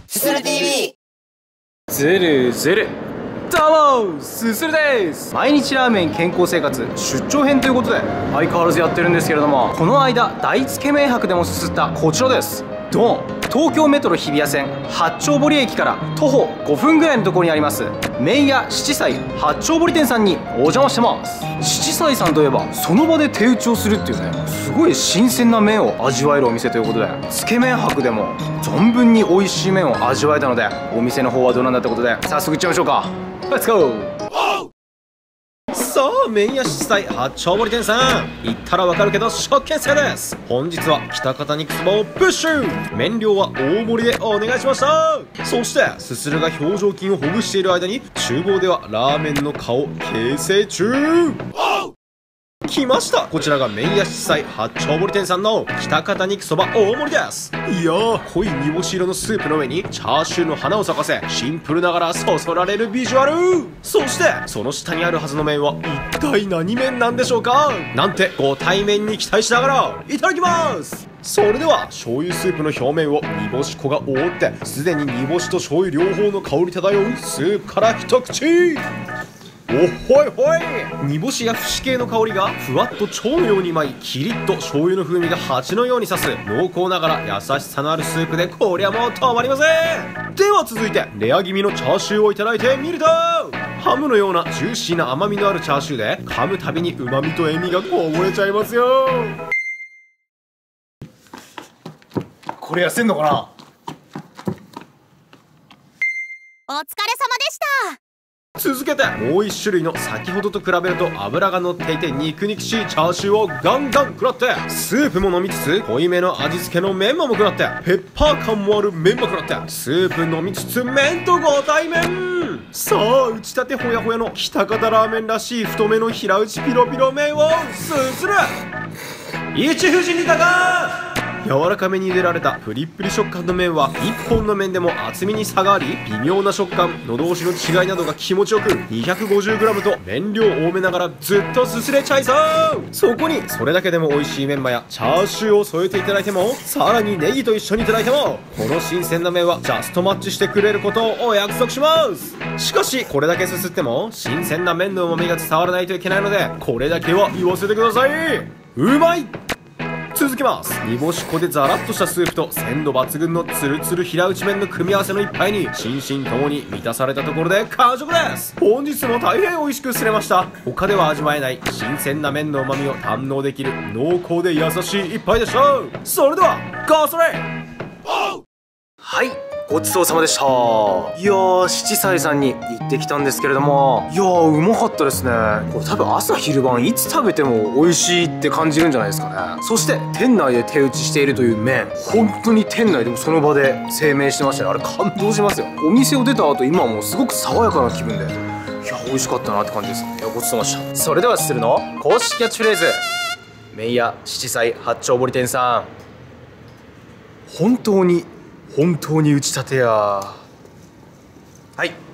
すする TV。 ずるずる。どうもすするです。毎日ラーメン健康生活出張編ということで相変わらずやってるんですけれども、この間大つけ麺博でもすすったこちらです。ドン。東京メトロ日比谷線八丁堀駅から徒歩5分ぐらいのところにあります麺屋七彩八丁堀店さんにお邪魔してます。七彩さんといえばその場で手打ちをするっていうね、すごい新鮮な麺を味わえるお店ということで、つけ麺博でも存分に美味しい麺を味わえたので、お店の方はどうなんだってことで早速行っちゃいましょうか。レッツゴー。さあ、麺屋七彩八丁堀店さん、言ったらわかるけど食券制です。本日は喜多方肉そばをプッシュ。麺量は大盛りでお願いしました。そしてすするが表情筋をほぐしている間に厨房ではラーメンの顔形成中。来ました。こちらが麺屋七彩八丁堀店さんの喜多方肉そば大盛りです。いやー、濃い煮干し色のスープの上にチャーシューの花を咲かせ、シンプルながらそそられるビジュアル。そしてその下にあるはずの麺は一体何麺なんでしょうか。なんてご対面に期待しながらいただきます。それでは醤油スープの表面を煮干し粉が覆って、すでに煮干しと醤油両方の香り漂うスープから一口。おほいほい。煮干しや節系の香りがふわっと蝶のように舞い、キリッと醤油の風味が蜂のように刺す濃厚ながら優しさのあるスープで、こりゃもう止まりません。では続いてレア気味のチャーシューをいただいてみると、ハムのようなジューシーな甘みのあるチャーシューで、噛むたびに旨味と塩味がこぼれちゃいますよ。これ痩せんのかな。 お疲れ様でした。 続けてもう1種類の先ほどと比べると脂が乗っていて肉々しいチャーシューをガンガン食らって、スープも飲みつつ濃いめの味付けのメンマも食らって、ペッパー感もあるメンマ食らって、スープ飲みつつ麺とご対面。さあ、打ちたてほやほやの喜多方ラーメンらしい太めの平打ちピロピロ麺をすする。一富士二鷹。柔らかめに茹でられたプリップリ食感の麺は1本の麺でも厚みに差があり、微妙な食感、喉越しの違いなどが気持ちよく、 250g と麺量多めながらずっとすすれちゃいそう。そこにそれだけでも美味しいメンマやチャーシューを添えていただいても、さらにネギと一緒にいただいても、この新鮮な麺はジャストマッチしてくれることをお約束します。しかしこれだけすすっても新鮮な麺の旨味が伝わらないといけないので、これだけは言わせてください。うまい。続きます。煮干し粉でザラッとしたスープと鮮度抜群のツルツル平打ち麺の組み合わせの一杯に心身ともに満たされたところで完食です。本日も大変美味しくすれました。他では味わえない新鮮な麺の旨味を堪能できる濃厚で優しい一杯でした。それではゴーストレイ。はい、ごちそうさまでした。いやー、七彩さんに行ってきたんですけれども、いやー、うまかったですね。これ多分朝昼晩いつ食べても美味しいって感じるんじゃないですかね。そして店内で手打ちしているという麺、本当に店内でもその場で製麺してましたね。あれ感動しますよ。お店を出た後、今はもうすごく爽やかな気分で、いや美味しかったなって感じです。いや、ごちそうさまでした。それではするの公式キャッチフレーズ、麺屋七彩八丁堀店さん、本当に打ちたてや。はい。